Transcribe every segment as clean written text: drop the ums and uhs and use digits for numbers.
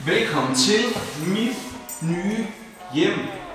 Velkommen til mit nye hjem.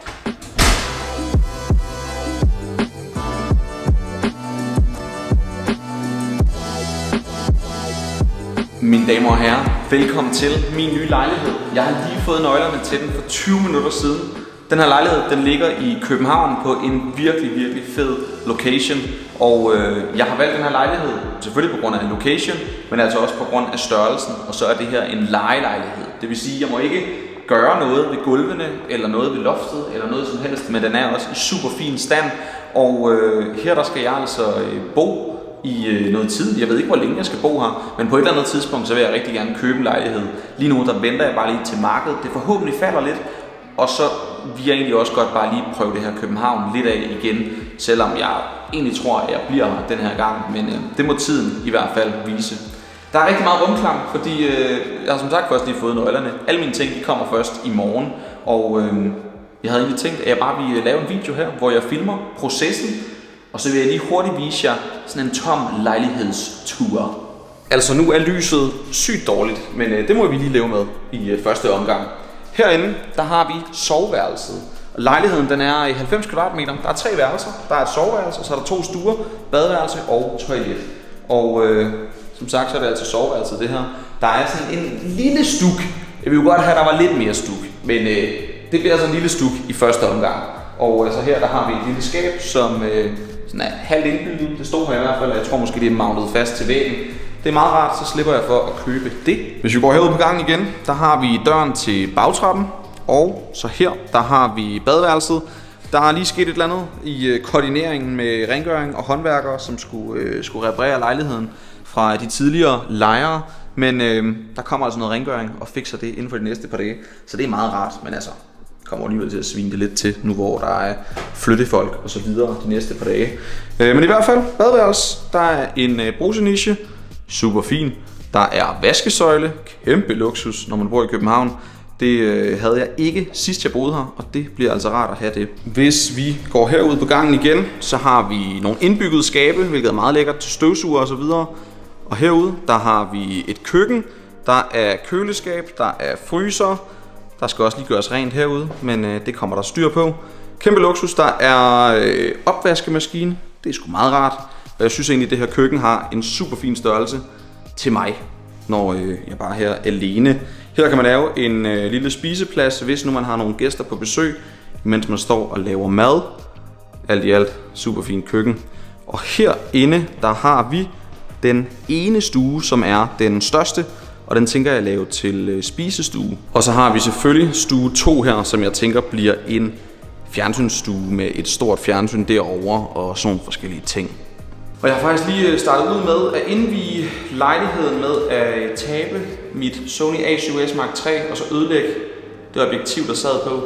Mine damer og herrer, velkommen til min nye lejlighed. Jeg har lige fået nøglerne til den for 20 minutter siden. Den her lejlighed, den ligger i København på en virkelig fed location. Og jeg har valgt den her lejlighed, selvfølgelig på grund af location, men altså også på grund af størrelsen. Og så er det her en lejelejlighed. Det vil sige, at jeg må ikke gøre noget ved gulvene, eller noget ved loftet, eller noget som helst. Men den er også i super fin stand. Og her der skal jeg altså bo i noget tid. Jeg ved ikke, hvor længe jeg skal bo her, men på et eller andet tidspunkt, så vil jeg rigtig gerne købe en lejlighed. Lige nu, der venter jeg bare lige til markedet. Det forhåbentlig falder lidt, og så vil jeg egentlig også godt bare lige prøve det her København lidt af igen, selvom jeg egentlig tror, at jeg bliver her den her gang, men det må tiden i hvert fald vise. Der er rigtig meget rumklang, fordi jeg har som sagt først lige fået nøglerne. Alle mine ting, de kommer først i morgen, og jeg havde egentlig tænkt, at jeg bare ville lave en video her, hvor jeg filmer processen, og så vil jeg lige hurtigt vise jer sådan en tom lejlighedstur. Altså nu er lyset sygt dårligt, men det må vi lige leve med i første omgang. Herinde, der har vi soveværelset. Lejligheden, den er i 90 kvadratmeter. Der er 3 værelser. Der er et soveværelse, så er der 2 stuer, badeværelse og toilet. Og som sagt, så er det altså soveværelset det her. Der er sådan en lille stuk. Jeg ville jo godt have, at der var lidt mere stuk, men det bliver altså en lille stuk i første omgang. Og så her, der har vi et lille skab, som sådan er halvt indbygget. Det står her i hvert fald, og jeg tror måske, det er mountet fast til væggen. Det er meget rart, så slipper jeg for at købe det. Hvis vi går herud på gangen igen, der har vi døren til bagtrappen. Og så her, der har vi badeværelset. Der er lige sket et eller andet i koordineringen med rengøring og håndværkere, som skulle reparere lejligheden fra de tidligere lejere. Men der kommer altså noget rengøring og fikser det inden for de næste par dage. Så det er meget rart, men altså kommer alligevel til at svine det lidt til, nu hvor der er flyttefolk og så videre de næste par dage. Men i hvert fald, badeværelse, der er en bruseniche, super fin. Der er vaskesøjle, kæmpe luksus, når man bor i København. Det havde jeg ikke sidst jeg boede her, og det bliver altså rart at have det. Hvis vi går herud på gangen igen, så har vi nogle indbyggede skabe, hvilket er meget lækkert til støvsuger og så videre. Og herude, der har vi et køkken, der er køleskab, der er fryser. Der skal også lige gøres rent herude, men det kommer der styr på. Kæmpe luksus, der er opvaskemaskine. Det er sgu meget rart. Og jeg synes egentlig, at det her køkken har en super fin størrelse til mig, når jeg bare er her alene. Her kan man lave en lille spiseplads, hvis nu man har nogle gæster på besøg, mens man står og laver mad. Alt i alt, super fint køkken. Og herinde, der har vi den ene stue, som er den største. Og den tænker jeg at lave til spisestue. Og så har vi selvfølgelig stue 2 her, som jeg tænker bliver en fjernsynsstue med et stort fjernsyn derovre og sådan nogle forskellige ting. Og jeg har faktisk lige startet ud med at indvie lejligheden med at tabe mit Sony a7S Mark III og så ødelægge det objektiv, der sad på.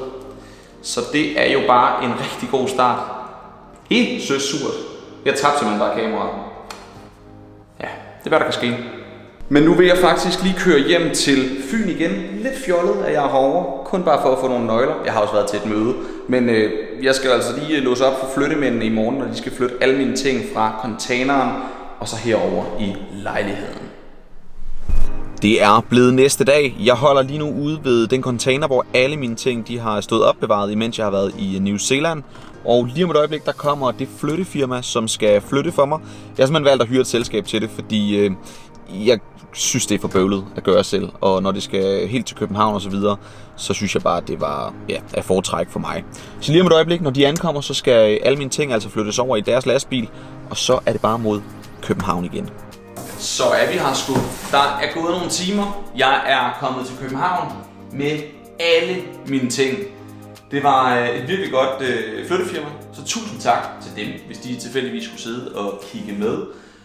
Så det er jo bare en rigtig god start. Helt søsurt. Jeg tabte simpelthen bare kameraet. Ja, det er hvad der kan ske. Men nu vil jeg faktisk lige køre hjem til Fyn igen. Lidt fjollet, at jeg er herovre. Kun bare for at få nogle nøgler. Jeg har også været til et møde. Men jeg skal altså lige låse op for flyttemændene i morgen, når de skal flytte alle mine ting fra containeren og så herover i lejligheden. Det er blevet næste dag. Jeg holder lige nu ude ved den container, hvor alle mine ting de har stået opbevaret, imens jeg har været i New Zealand. Og lige om et øjeblik, der kommer det flyttefirma, som skal flytte for mig. Jeg har simpelthen valgt at hyre et selskab til det, fordi jeg synes, det er for bøvlet at gøre selv. Og når det skal helt til København og så videre, så synes jeg bare, at det var at foretrække for mig. Så lige om et øjeblik, når de ankommer, så skal alle mine ting altså flyttes over i deres lastbil. Og så er det bare mod København igen. Så er vi her sgu. Der er gået nogle timer. Jeg er kommet til København med alle mine ting. Det var et virkelig godt flyttefirma, så tusind tak til dem, hvis de tilfældigvis skulle sidde og kigge med.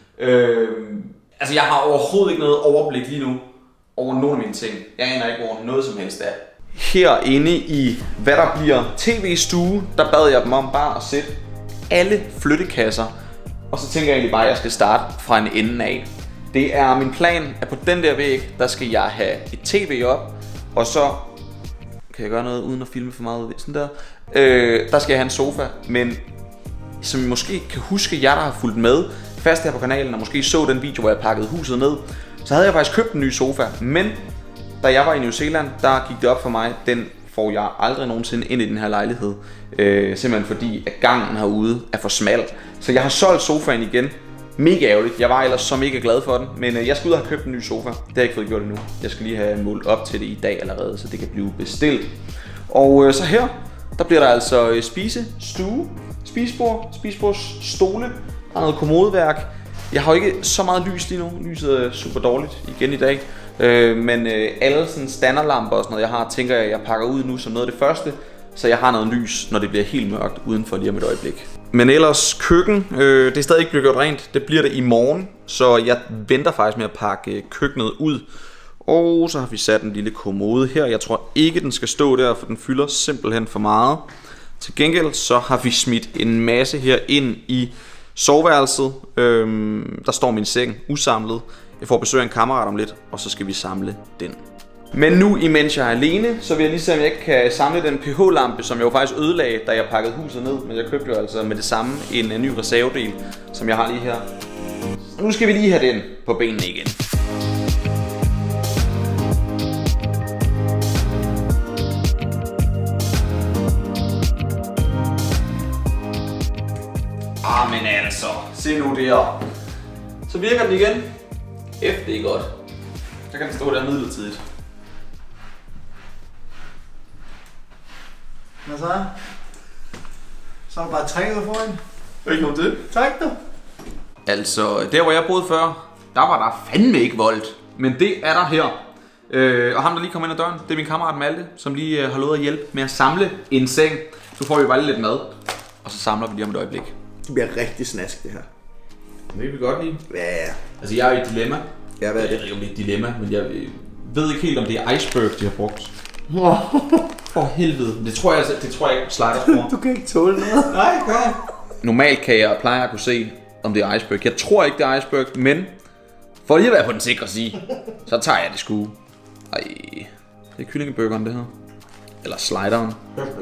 Altså jeg har overhovedet ikke noget overblik lige nu over nogle af mine ting. Jeg aner ikke over noget som helst af. Herinde i hvad der bliver tv-stue, der bad jeg dem om bare at sætte alle flyttekasser. Og så tænker jeg egentlig bare, at jeg skal starte fra en ende af. Det er min plan, at på den der væg, der skal jeg have et tv op. Og så kan jeg gøre noget uden at filme for meget. Sådan der. Der skal jeg have en sofa. Men som I måske kan huske, jer der har fulgt med fast her på kanalen, og måske så den video, hvor jeg pakkede huset ned, så havde jeg faktisk købt en ny sofa. Men da jeg var i New Zealand, der gik det op for mig, den får jeg aldrig nogensinde ind i den her lejlighed. Simpelthen fordi, at gangen herude er for smal. Så jeg har solgt sofaen igen. Mega ærgerligt. Jeg var ellers så mega glad for den. Men jeg skal ud og have købt en ny sofa. Det har jeg ikke fået gjort endnu. Jeg skal lige have målt op til det i dag allerede, så det kan blive bestilt. Og så her, der bliver der altså spisestue, spisebordstole, der er noget kommodeværk. Jeg har jo ikke så meget lys lige nu. Lyset er super dårligt igen i dag. Men alle sådan standardlamper og sådan noget, jeg har, tænker jeg pakker ud nu som noget af det første. Så jeg har noget lys, når det bliver helt mørkt udenfor lige om et øjeblik. Men ellers køkken, det er stadig ikke blevet gjort rent. Det bliver det i morgen, så jeg venter faktisk med at pakke køkkenet ud. Og så har vi sat en lille kommode her. Jeg tror ikke den skal stå der, for den fylder simpelthen for meget. Til gengæld så har vi smidt en masse her ind i soveværelset. Der står min seng usamlet. Jeg får besøg af en kammerat om lidt, og så skal vi samle den. Men nu, imens jeg er alene, så vil jeg lige se, om jeg ikke kan samle den pH-lampe, som jeg jo faktisk ødelagde, da jeg pakkede huset ned. Men jeg købte jo altså med det samme en ny reservedel, som jeg har lige her. Og nu skal vi lige have den på benene igen. Men altså, se nu der. Så virker den igen. Det er godt. Så kan den stå der midlertidigt. Hvad så? Så er der bare trækket foran. Ikke noget det. Tak du. Altså, der hvor jeg boede før, der var der fandme ikke voldt. Men det er der her. Og ham der lige kom ind ad døren, det er min kammerat Malte, som lige har lovet at hjælpe med at samle en seng. Så får vi bare lidt mad, og så samler vi lige om et øjeblik. Det bliver rigtig snask det her. Det kan vi godt lide. Ja. Altså jeg er i et dilemma. Ja, hvad er det? Jeg ved ikke om det er et dilemma, men jeg ved ikke helt om det er iceberg de har brugt. For helvede. Det tror jeg ikke Sliders bruger. Du kan ikke tåle noget. Nej, okay. Normalt plejer jeg at kunne se om det er iceberg. Jeg tror ikke det er iceberg, men for lige at være på den sikre side, så tager jeg det sgu. Ej, det er kyllingeburgeren det her. Eller slideren.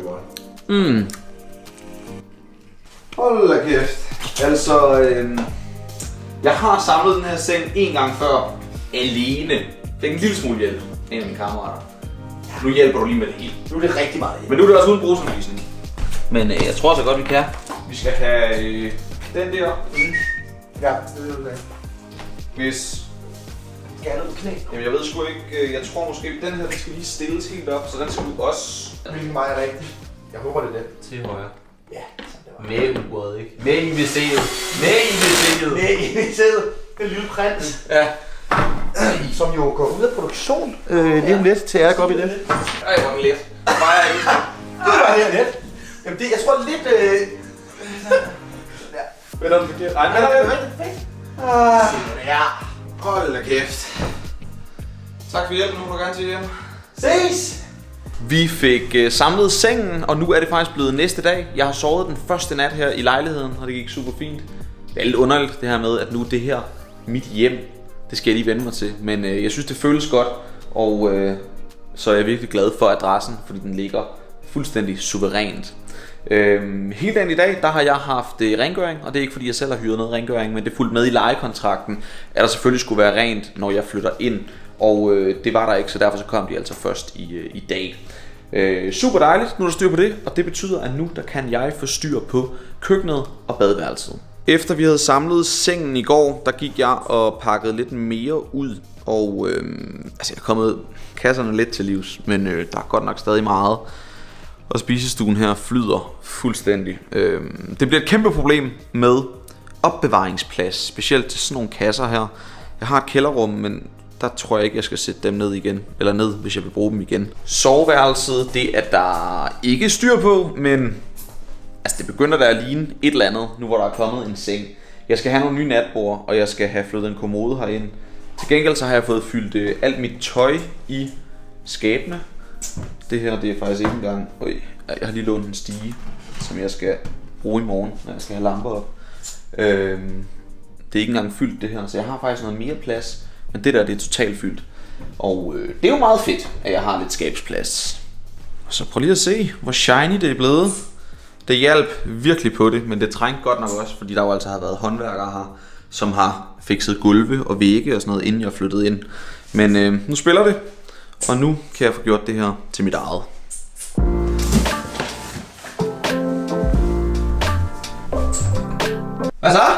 Hold da kæft. Altså, jeg har samlet den her seng en gang før. Alene. Fik en lille smule hjælp. En af mine kammerater. Nu hjælper du lige med det hele. Nu er det rigtig meget hjælp. Men nu er det også uden brugsanvisning. Men jeg tror så godt vi kan. Vi skal have den der. Ja, det er det. Hvis... Skal jeg ned på knæ? Jamen jeg ved sgu ikke, jeg tror måske den her, den skal lige stilles helt op, så den skal du også... Hvilken vej er rigtigt? Jeg håber det er den. Til højre. Ja, sådan det var. Med uret, ikke? Med i VC'et. Med i VC'et. Med i VC'et. Den lille prins. Ja. Som jo går ud af produktion lige om lidt til at gå op i det. Ej, hvor er den let. Bare jeg ikke. Det var her let. Jamen det, jeg tror lidt... Ja. Vender den forkert? Ej, vender den. Ja. Hold da kæft. Tak for hjælpen, nu må du gerne til hjem. Ses! Vi fik samlet sengen, og nu er det faktisk blevet næste dag. Jeg har sovet den første nat her i lejligheden, og det gik super fint. Det er lidt underligt det her med, at nu det her mit hjem. Det skal jeg lige vende mig til, men jeg synes det føles godt, og så er jeg virkelig glad for adressen, fordi den ligger fuldstændig suverænt. Hele dagen i dag, der har jeg haft rengøring, og det er ikke fordi jeg selv har hyret noget rengøring, men det er fuldt med i lejekontrakten, at der selvfølgelig skulle være rent, når jeg flytter ind, og det var der ikke, så derfor så kom de altså først i dag. Super dejligt, nu er der styr på det, og det betyder, at nu der kan jeg få styr på køkkenet og badeværelset. Efter vi havde samlet sengen i går, der gik jeg og pakkede lidt mere ud, og altså jeg er kommet kasserne lidt til livs, men der er godt nok stadig meget. Og spisestuen her flyder fuldstændig. Det bliver et kæmpe problem med opbevaringsplads, specielt til sådan nogle kasser her. Jeg har et kælderrum, men der tror jeg ikke, jeg skal sætte dem ned igen, eller ned, hvis jeg vil bruge dem igen. Soveværelset, det er der ikke styr på, men altså det begynder der at ligne et eller andet, nu hvor der er kommet en seng. Jeg skal have nogle nye natbord, og jeg skal have flyttet en kommode herind. Til gengæld så har jeg fået fyldt alt mit tøj i skabene. Det her, det er faktisk ikke engang... Jeg har lige lånt en stige, som jeg skal bruge i morgen, når jeg skal have lamper op. Det er ikke engang fyldt det her, så jeg har faktisk noget mere plads. Men det der, det er totalt fyldt. Og det er jo meget fedt, at jeg har lidt skabsplads. Så prøv lige at se, hvor shiny det er blevet. Det hjalp virkelig på det, men det trængte godt nok også, fordi der jo altså har været håndværkere her, som har fikset gulve og vægge og sådan noget, inden jeg flyttede ind. Men nu spiller det, Og nu kan jeg få gjort det her til mit eget. Hvad så?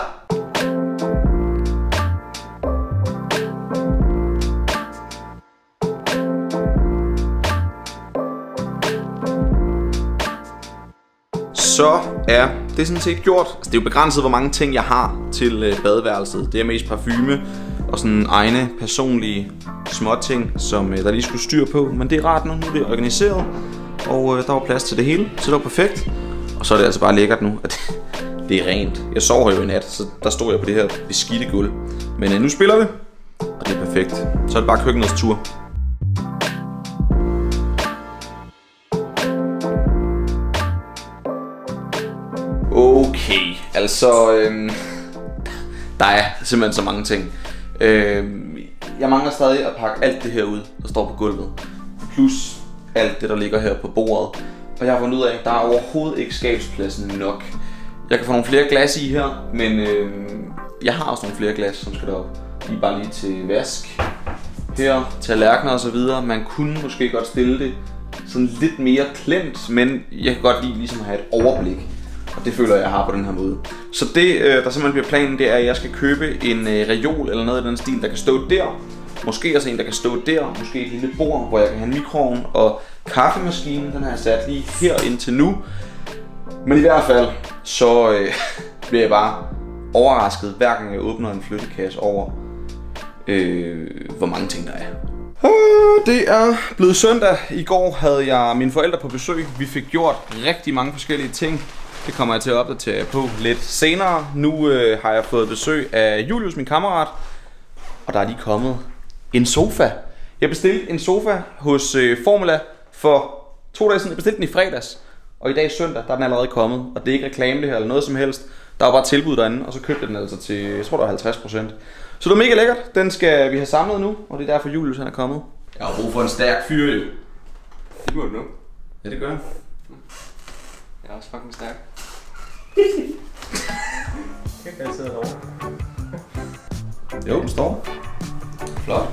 Så er det sådan set gjort. Altså, det er jo begrænset, hvor mange ting jeg har til badeværelset. Det er mest parfume og sådan egne personlige småting, som der lige skulle styr på. Men det er rart nu, er det organiseret, og der var plads til det hele, så det var perfekt. Og så er det altså bare lækkert nu, at det er rent. Jeg sover jo i nat, så der stod jeg på det her beskidte gulv. Men nu spiller vi, og det er perfekt. Så er det bare køkkenets tur. Okay, altså der er simpelthen så mange ting. Jeg mangler stadig at pakke alt det her ud, der står på gulvet. Plus alt det, der ligger her på bordet. Og jeg har fundet ud af, at der er overhovedet ikke skabsplads nok. Jeg kan få nogle flere glas i her, men jeg har også nogle flere glas, som skal derop. De er bare lige til vask. Her, tallerkener og så videre. Man kunne måske godt stille det sådan lidt mere klemt, men jeg kan godt lide ligesom at have et overblik. Og det føler jeg har på den her måde. Så det, der simpelthen bliver planen, det er, at jeg skal købe en reol eller noget i den stil, der kan stå der. Måske også en, der kan stå der. Måske et lille bord, hvor jeg kan have en mikroovn og kaffemaskinen. Den har jeg sat lige her indtil nu. Men i hvert fald, så bliver jeg bare overrasket, hver gang jeg åbner en flyttekasse over, hvor mange ting der er. Det er blevet søndag. I går havde jeg mine forældre på besøg. Vi fik gjort rigtig mange forskellige ting. Det kommer jeg til at opdatere på lidt senere. Nu har jeg fået besøg af Julius, min kammerat. Og der er lige kommet en sofa. Jeg bestilte en sofa hos Formula for 2 dage siden. Jeg bestilte den i fredags. Og i dag søndag, der er den allerede kommet. Og det er ikke reklame det her eller noget som helst. Der var bare tilbud derinde, og så købte den altså til, jeg tror det var 50%. Så det er mega lækkert. Den skal vi have samlet nu, og det er derfor Julius han er kommet. Jeg har brug for en stærk fyr, jo. Det må du nu. Ja, det gør jeg. Jeg er også fucking stærk. Jeg kan sidde herovre. Jo, den står. Flot.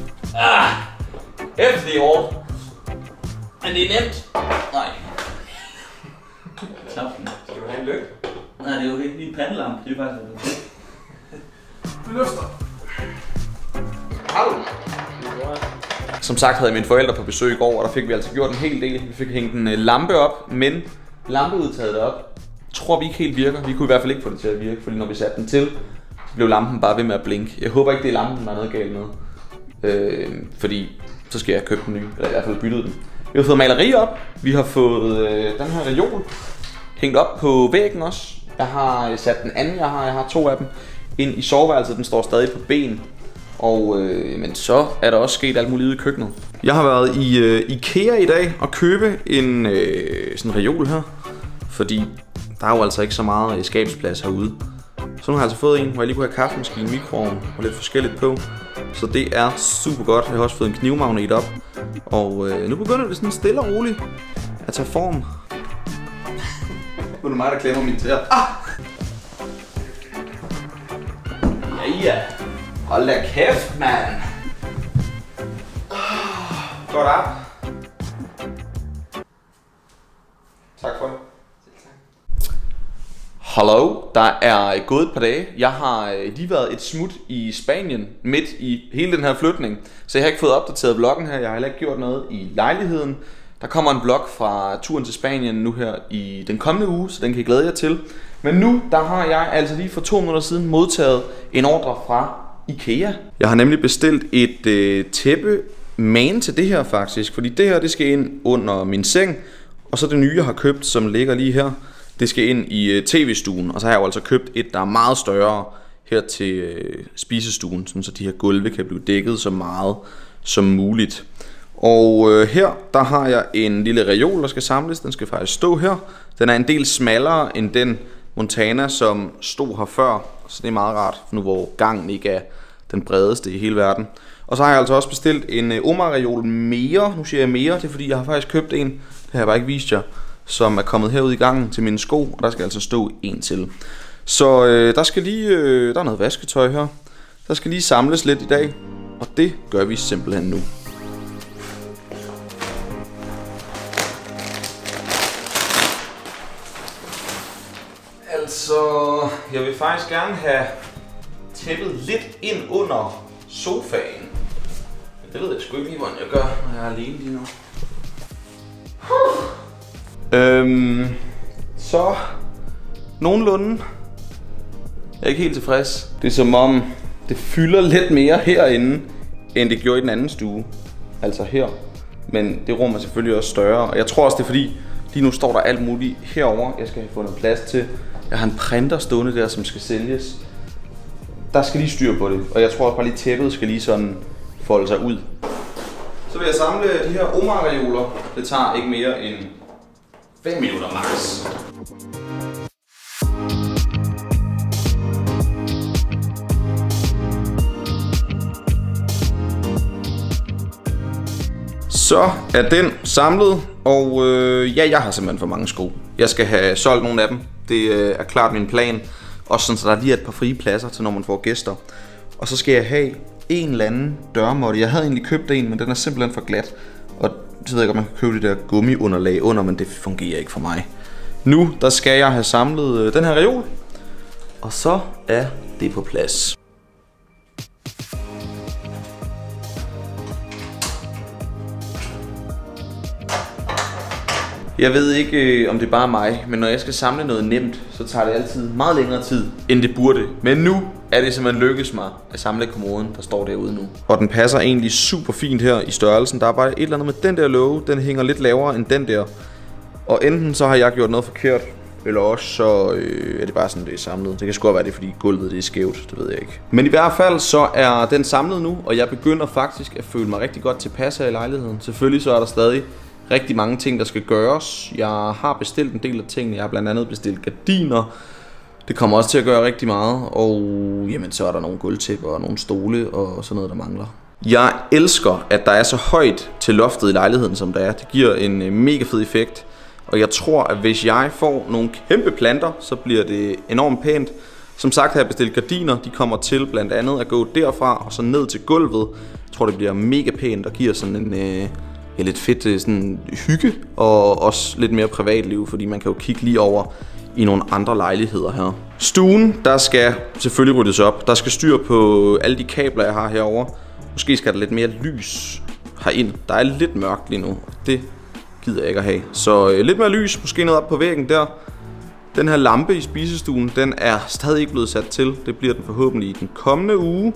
Efter det er hårdt. Men det er nemt. Nej. Knapsen. Skal du have en lykke? Nej, det er jo ikke lige en pandelampe. Det er faktisk Du løfter. Har du? Som sagt havde jeg mine forældre på besøg i går, og der fik vi altså gjort en hel del. Vi fik hængt en lampe op, men lampeudtaget op tror vi ikke helt virker. Vi kunne i hvert fald ikke få det til at virke, fordi når vi satte den til, så blev lampen bare ved med at blinke. Jeg håber ikke det er lampen, der er noget galt med. Fordi så skal jeg købe den nye, eller i hvert fald bytte den. Vi har fået maleri op. Vi har fået den her reol hængt op på væggen også. Jeg har sat den anden, jeg har 2 af dem, ind i soveværelset. Den står stadig på ben. Og men så er der også sket alt muligt ude i køkkenet. Jeg har været i IKEA i dag og købe en sådan en reol her. Fordi der er jo altså ikke så meget skabsplads herude. Så nu har jeg altså fået en, hvor jeg lige kunne have kaffemaskine, mikroovn og lidt forskelligt på. Så det er super godt. Jeg har også fået en knivmagnet op. Og nu begynder det sådan stille og roligt at tage form. Nu er det mig, der klemmer min tæer. Ja. Hold da kæft, mand. Godt op. Tak for det. Hallo, der er gået et par dage. Jeg har lige været et smut i Spanien midt i hele den her flytning. Så jeg har ikke fået opdateret vloggen her. Jeg har heller ikke gjort noget i lejligheden. Der kommer en vlog fra turen til Spanien nu her i den kommende uge, så den kan I glæde jer til. Men nu, der har jeg altså lige for 2 minutter siden modtaget en ordre fra IKEA. Jeg har nemlig bestilt et tæppe magen til det her faktisk, fordi det her det skal ind under min seng. Og så det nye jeg har købt, som ligger lige her, det skal ind i tv-stuen. Og så har jeg jo altså købt et, der er meget større her til spisestuen, sådan så de her gulve kan blive dækket så meget som muligt. Og her, der har jeg en lille reol, der skal samles. Den skal faktisk stå her. Den er en del smallere end den Montana, som stod her før. Så det er meget rart, nu hvor gangen ikke er den bredeste i hele verden. Og så har jeg altså også bestilt en Omar-reol mere. Nu siger jeg mere, det er fordi jeg har faktisk købt en, det har jeg bare ikke vist jer, som er kommet herud i gangen til mine sko. Og der skal altså stå en til. Så der skal lige, der er noget vasketøj her. Der skal lige samles lidt i dag. Og det gør vi simpelthen nu. jeg vil faktisk gerne have tæppet lidt ind under sofaen. Men det ved jeg sgu ikke lige, hvordan jeg gør, når jeg er alene lige nu. Så nogenlunde. Jeg er ikke helt tilfreds. Det er som om, det fylder lidt mere herinde, end det gjorde i den anden stue. Altså her. Men det rum er selvfølgelig også større. Og jeg tror også, det er fordi, lige nu står der alt muligt herover. Jeg skal have fundet plads til. Jeg har en printer stående der, som skal sælges. Der skal lige styr på det. Og jeg tror også bare lige tæppet skal lige sådan folde sig ud. Så vil jeg samle de her Omar-reoler. Det tager ikke mere end 5 minutter max. Så er den samlet, og ja, jeg har simpelthen for mange sko. Jeg skal have solgt nogle af dem. Det er klart min plan. Også sådan, så der lige er et par frie pladser til, når man får gæster. Og så skal jeg have en eller anden dørmåtte. Jeg havde egentlig købt en, men den er simpelthen for glat. Og så ved jeg godt, man kan købe det der gummiunderlag under, men det fungerer ikke for mig. Nu, der skal jeg have samlet den her reol. Og så er det på plads. Jeg ved ikke, om det er bare mig, men når jeg skal samle noget nemt, så tager det altid meget længere tid, end det burde. Men nu er det simpelthen lykkes mig at samle kommoden, der står derude nu. Og den passer egentlig super fint her i størrelsen. Der er bare et eller andet med den der låge, den hænger lidt lavere end den der. Og enten så har jeg gjort noget forkert, eller også så er det bare sådan, det er samlet. Det kan sgu være det, fordi gulvet det er skævt, det ved jeg ikke. Men i hvert fald så er den samlet nu, og jeg begynder faktisk at føle mig rigtig godt tilpas her i lejligheden. Selvfølgelig så er der stadig rigtig mange ting, der skal gøres. Jeg har bestilt en del af tingene. Jeg har blandt andet bestilt gardiner. Det kommer også til at gøre rigtig meget. Og jamen, så er der nogle gulvtæpper og nogle stole og sådan noget, der mangler. Jeg elsker, at der er så højt til loftet i lejligheden, som der er. Det giver en mega fed effekt. Og jeg tror, at hvis jeg får nogle kæmpe planter, så bliver det enormt pænt. Som sagt har jeg bestilt gardiner. De kommer til blandt andet at gå derfra og så ned til gulvet. Jeg tror, det bliver mega pænt og giver sådan en lidt fedt sådan hygge og også lidt mere privatliv, fordi man kan jo kigge lige over i nogle andre lejligheder her. Stuen, der skal selvfølgelig ryddes op. Der skal styr på alle de kabler, jeg har herover. Måske skal der lidt mere lys herind. Der er lidt mørkt lige nu. Det gider jeg ikke at have. Så lidt mere lys, måske noget op på væggen der. Den her lampe i spisestuen, den er stadig ikke blevet sat til. Det bliver den forhåbentlig i den kommende uge.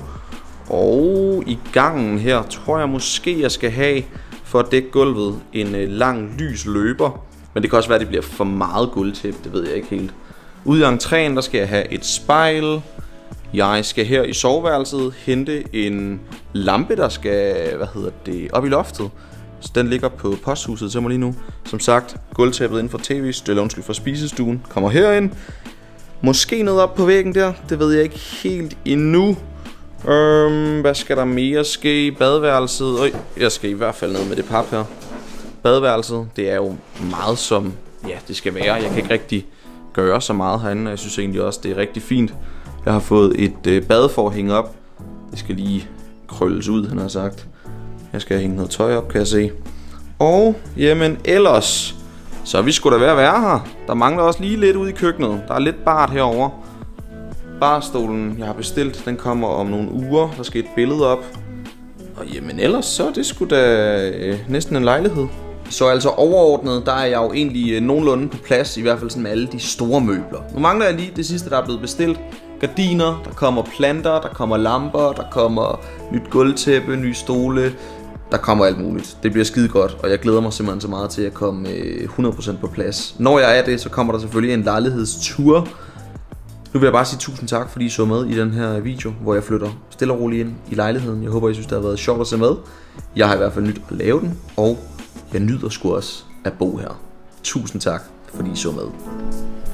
Og i gangen her tror jeg måske, jeg skal have, for at dække gulvet, en lang lys løber. Men det kan også være, at det bliver for meget gulvtæppe, det ved jeg ikke helt. Ude i entréen, der skal jeg have et spejl. Jeg skal her i soveværelset hente en lampe, der skal, op i loftet. Så den ligger på posthuset til mig lige nu. Som sagt, gulvtæppet inden for for spisestuen kommer herind. Måske noget op på væggen der, det ved jeg ikke helt endnu. Hvad skal der mere ske i badeværelset? Jeg skal i hvert fald ned med det pap her. Badeværelset, det er jo meget som, ja, det skal være. Jeg kan ikke rigtig gøre så meget herinde, og jeg synes egentlig også, det er rigtig fint. Jeg har fået et badeforhæng op. Det skal lige krølles ud, han har sagt. Jeg skal hænge noget tøj op, kan jeg se. Og jamen ellers, så er vi sgu da ved at være her. Der mangler også lige lidt ude i køkkenet. Der er lidt bart herovre. Barstolen, jeg har bestilt, den kommer om nogle uger. Der skal et billede op. Og jamen ellers, så er det sgu da næsten en lejlighed. Så altså overordnet, der er jeg jo egentlig nogenlunde på plads. I hvert fald sådan med alle de store møbler. Nu mangler jeg lige det sidste, der er blevet bestilt. Gardiner, der kommer planter, der kommer lamper, der kommer nyt gulvtæppe, nye stole. Der kommer alt muligt. Det bliver skide godt, og jeg glæder mig simpelthen så meget til at komme 100% på plads. Når jeg er det, så kommer der selvfølgelig en lejlighedstur. Nu vil jeg bare sige tusind tak, fordi I så med i den her video, hvor jeg flytter stille og roligt ind i lejligheden. Jeg håber, I synes, det har været sjovt at se med. Jeg har i hvert fald nyt at lave den, og jeg nyder sgu også at bo her. Tusind tak, fordi I så med.